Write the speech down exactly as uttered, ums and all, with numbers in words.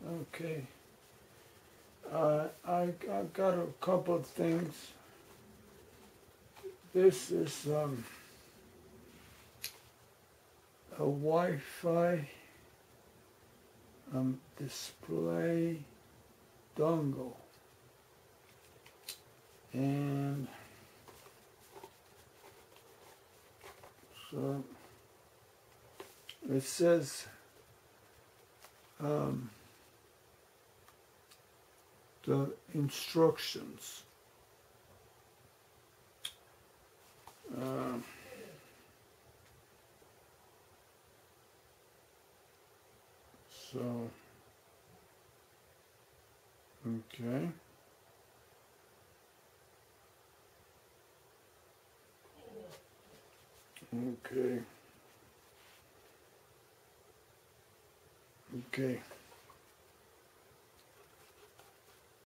Okay. Uh, I, I got a couple of things. This is um, a Wi-Fi um, display dongle. And so it says um, the instructions. Uh, so, okay. Okay. Okay.